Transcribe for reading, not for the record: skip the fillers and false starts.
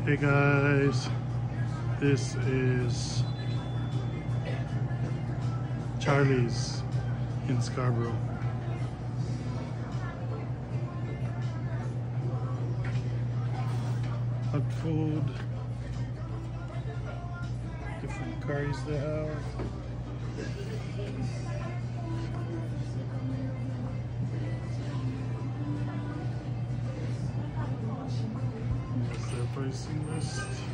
Hey guys, this is Charlie's in Scarborough. Hot food, different curries they have. There's their pricing list.